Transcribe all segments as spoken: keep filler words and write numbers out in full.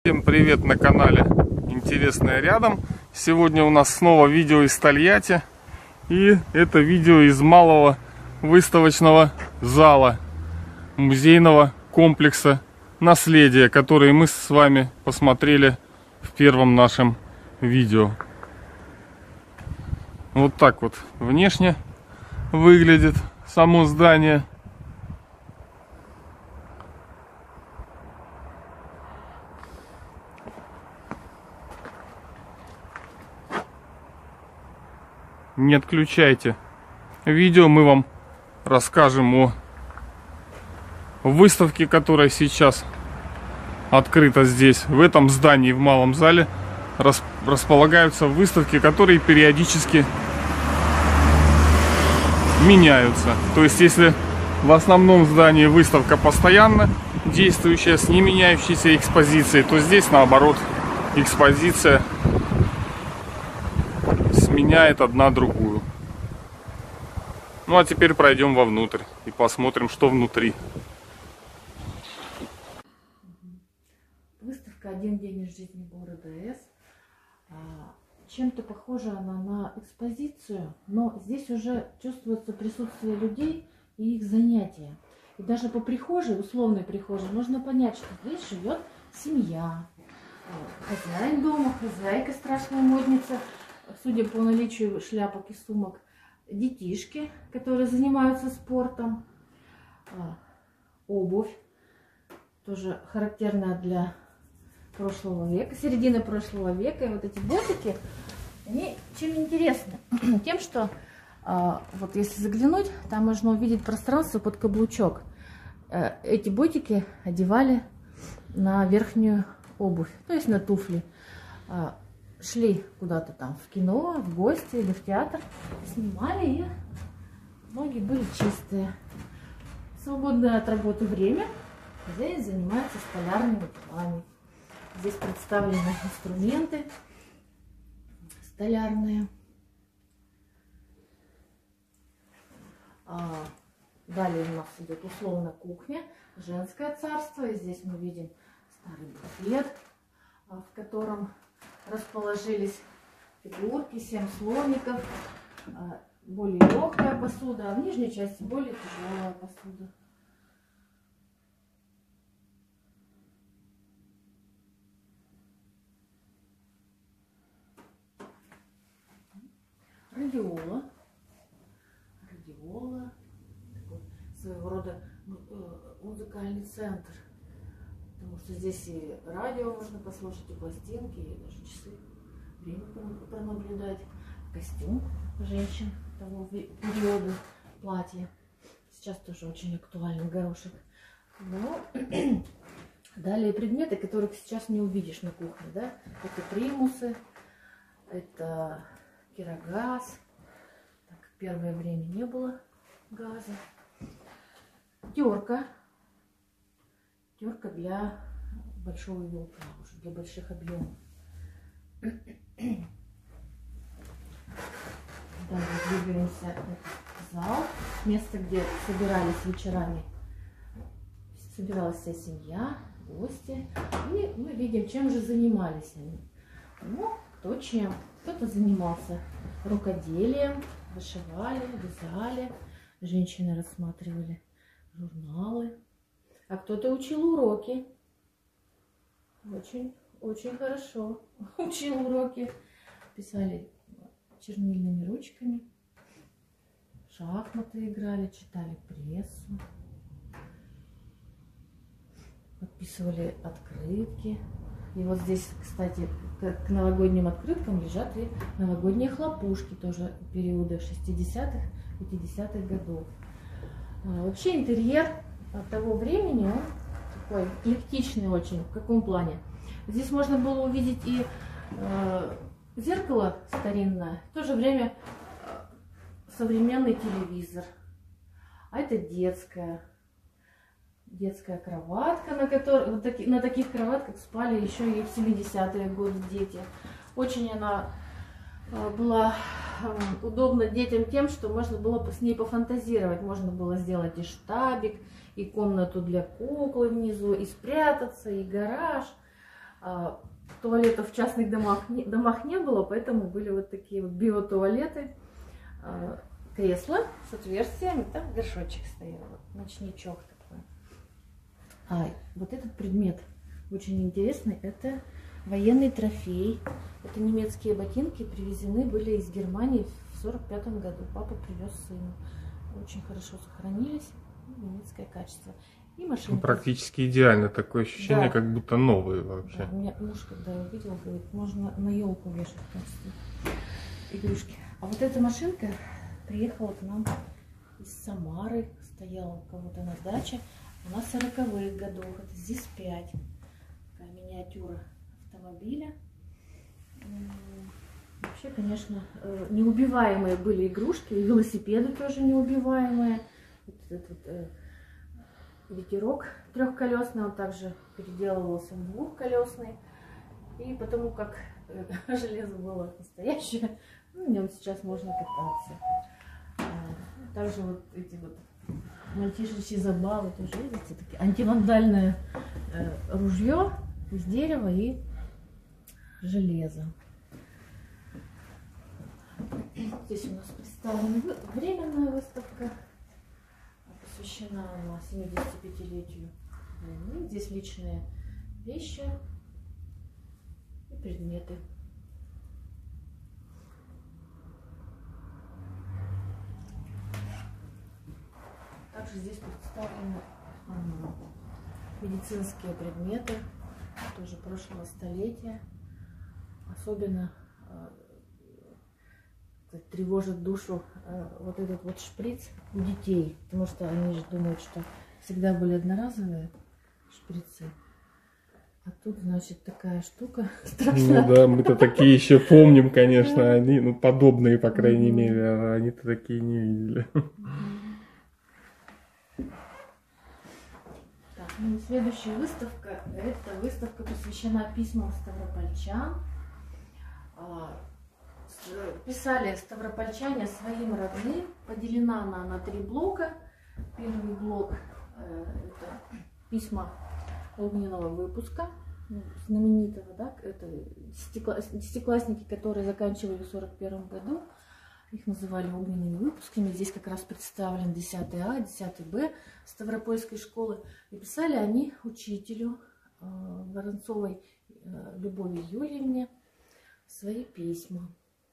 Всем привет на канале Интересное рядом. Сегодня у нас снова видео из Тольятти. И это видео из малого выставочного зала музейного комплекса наследия, который мы с вами посмотрели в первом нашем видео. Вот так вот внешне выглядит само здание. Не отключайте видео, мы вам расскажем о выставке, которая сейчас открыта здесь. В этом здании, в малом зале, располагаются выставки, которые периодически меняются. То есть, если в основном здании выставка постоянно действующая, с не меняющейся экспозицией, то здесь, наоборот, экспозиция меняет одна другую. Ну а теперь пройдем вовнутрь и посмотрим, что внутри. Выставка «Один день из жизни города С». Чем-то похожа она на экспозицию, но здесь уже чувствуется присутствие людей и их занятия. И даже по прихожей, условной прихожей, можно понять, что здесь живет семья. Хозяин дома, хозяйка, страшная модница, судя по наличию шляпок и сумок, детишки, которые занимаются спортом, обувь, тоже характерная для прошлого века, середины прошлого века. И вот эти ботики, они чем интересны? Тем, что вот если заглянуть, там можно увидеть пространство под каблучок. Эти ботики одевали на верхнюю обувь, то есть на туфли. Шли куда-то там в кино, в гости или в театр, снимали, и ноги были чистые. В свободное от работы время хозяин занимается столярными делами. Здесь представлены инструменты столярные. Далее у нас идет условно кухня, женское царство. И здесь мы видим старый буфет, в котором расположились фигурки, семь слоников, более легкая посуда, а в нижней части более тяжелая посуда. Радиола. Радиола. Такой своего рода музыкальный центр. Потому что здесь и радио можно послушать, и пластинки, и даже часы, время пронаблюдать. Костюм женщин того периода, платье. Сейчас тоже очень актуальный горошек. Но далее предметы, которых сейчас не увидишь на кухне. Да? Это примусы, это кирогаз. Так, первое время не было газа. Терка. Терка для большого вилка, для больших объемов. Далее двигаемся в зал, место, где собирались вечерами, собиралась вся семья, гости. И мы видим, чем же занимались они. Ну, кто чем. Кто-то занимался рукоделием, вышивали, вязали, женщины рассматривали журналы. А кто-то учил уроки. Очень, очень хорошо учил уроки. Писали чернильными ручками. Шахматы играли, читали прессу. Подписывали открытки. И вот здесь, кстати, к новогодним открыткам лежат и новогодние хлопушки, тоже периода шестидесятых, пятидесятых годов. Вообще интерьер того времени он такой эклектичный очень. В каком плане? Здесь можно было увидеть и э, зеркало старинное, в то же время э, современный телевизор. А это детская. Детская кроватка, на, которой, вот таки, на таких кроватках спали еще и в семидесятые годы дети. Очень она э, была э, удобна детям тем, что можно было с ней пофантазировать. Можно было сделать и штабик, и комнату для куклы внизу, и спрятаться, и гараж. Туалетов в частных домах не, домах не было, поэтому были вот такие вот биотуалеты. Кресло с отверстиями, там горшочек стоял, вот, ночничок такой. А вот этот предмет очень интересный, это военный трофей. Это немецкие ботинки, привезены были из Германии в сорок пятом году. Папа привез сыну. Очень хорошо сохранились, немецкое качество. И машинка. Ну, практически идеально, такое ощущение, да. Как будто новые вообще. Да, у меня муж, когда увидел, говорит, можно на елку вешать в качестве игрушки. А вот эта машинка приехала к нам из Самары, стояла у кого-то на даче. У нас сороковых годов, это здесь пять. Такая миниатюра автомобиля. Вообще, конечно, неубиваемые были игрушки, и велосипеды тоже неубиваемые. Вот этот э, ветерок трехколесный, он также переделывался в двухколесный. И потому как э, железо было настоящее, ну, в нем сейчас можно кататься. А, также вот эти вот мальчишечьи забавы, тоже видите, такие антивандальное э, ружье из дерева и железа. Здесь у нас представлена временная выставка, посвящена она семидесятипятилетию войны. Здесь личные вещи и предметы. Также здесь представлены медицинские предметы, тоже прошлого столетия. Особенно тревожит душу вот этот вот шприц у детей, потому что они же думают, что всегда были одноразовые шприцы. А тут, значит, такая штука страшная. Ну да, мы-то такие еще помним, конечно, они, ну, подобные, по крайней мере, а они-то такие не видели. Так, ну, следующая выставка, эта выставка посвящена письмам ставропольчан. Писали ставропольчане своим родным. Поделена она на три блока. Первый блок – это письма огненного выпуска, знаменитого, да, это десятиклассники, которые заканчивали в сорок первом году, их называли огненными выпусками. Здесь как раз представлен десятый А, десятый Б Ставропольской школы. И писали они учителю э, Воронцовой э, Любови Юрьевне свои письма.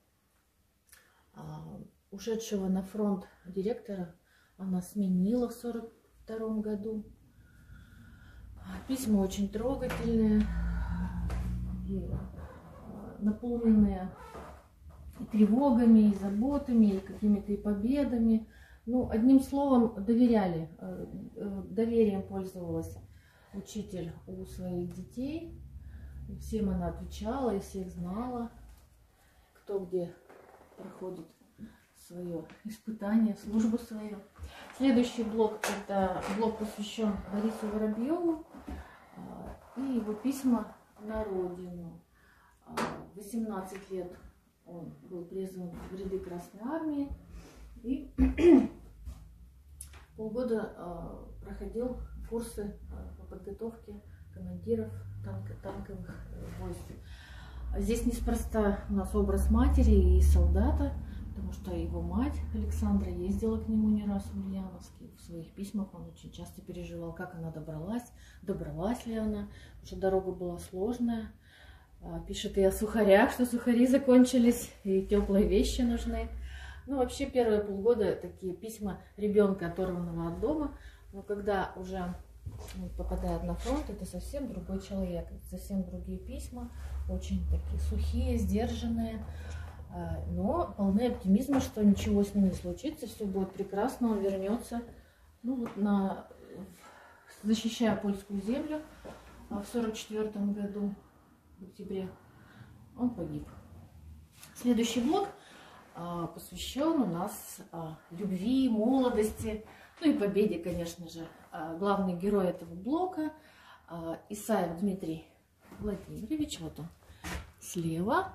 А, ушедшего на фронт директора она сменила в сорок втором году. Письма очень трогательные, и наполненные и тревогами, и заботами, и какими-то и победами. Ну, одним словом, доверяли, доверием пользовалась учитель у своих детей. Всем она отвечала и всех знала, кто где проходит свое испытание, службу свою. Следующий блок – это блок, посвящен Борису Воробьеву и его письма на родину. восемнадцать лет он был призван в ряды Красной Армии и полгода проходил курсы по подготовке командиров танк, танковых войск. Здесь неспроста у нас образ матери и солдата, потому что его мать Александра ездила к нему не раз в Ульяновске. В своих письмах он очень часто переживал, как она добралась, добралась ли она, потому что дорога была сложная. Пишет и о сухарях, что сухари закончились, и теплые вещи нужны. Ну, вообще, первые полгода такие письма ребенка, оторванного от дома, но когда уже попадает на фронт, это совсем другой человек, совсем другие письма, очень такие сухие, сдержанные, но полны оптимизма, что ничего с ним не случится, все будет прекрасно, он вернется, ну, вот на, защищая польскую землю в сорок четвёртом году, в октябре, он погиб. Следующий блок посвящен у нас любви, молодости, ну и победе, конечно же. Главный герой этого блока Исаев Дмитрий Владимирович, вот он слева.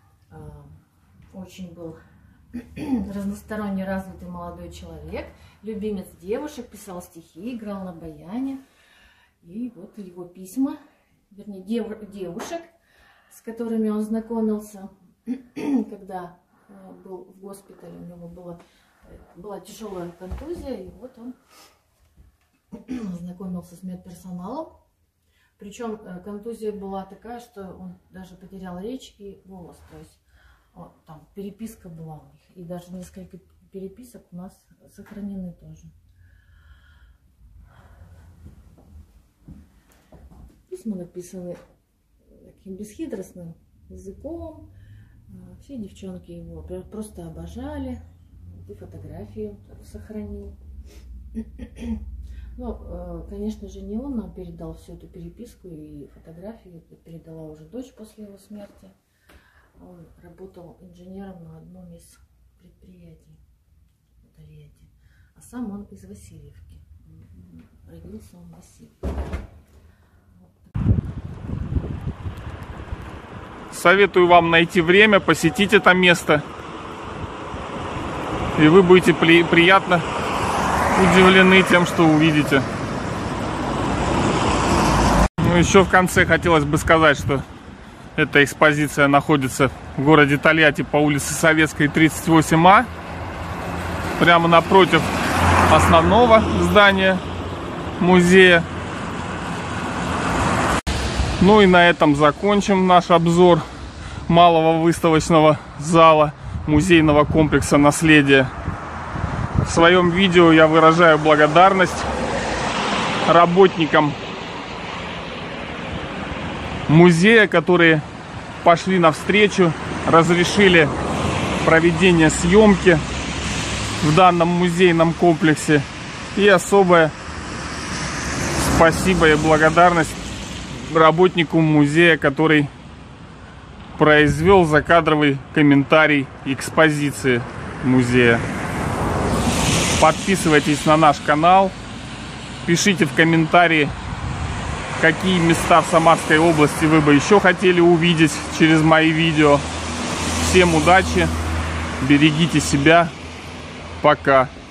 Очень был разносторонне развитый молодой человек, любимец девушек, писал стихи, играл на баяне. И вот его письма вернее, дев, девушек, с которыми он знакомился, когда был в госпитале. У него была, была тяжелая контузия, и вот он знакомился с медперсоналом. Причем контузия была такая, что он даже потерял речь и голос. То есть вот, там переписка была у них. И даже несколько переписок у нас сохранены тоже. Письма написаны таким бесхитростным языком. Все девчонки его просто обожали. И фотографии сохранил. Ну, конечно же, не он нам передал всю эту переписку и фотографии. Это передала уже дочь после его смерти. Он работал инженером на одном из предприятий в Тольятти. А сам он из Васильевки. Родился он в Васильевке. Советую вам найти время, посетить это место. И вы будете при, приятно удивлены тем, что увидите. Ну, еще в конце хотелось бы сказать, что эта экспозиция находится в городе Тольятти по улице Советской, тридцать восемь А. Прямо напротив основного здания музея. Ну и на этом закончим наш обзор малого выставочного зала музейного комплекса наследия. В своем видео я выражаю благодарность работникам музея, которые пошли навстречу, разрешили проведение съемки в данном музейном комплексе. И особое спасибо и благодарность работнику музея, который произвел закадровый комментарий экспозиции музея. Подписывайтесь на наш канал, пишите в комментарии, какие места в Самарской области вы бы еще хотели увидеть через мои видео. Всем удачи, берегите себя, пока.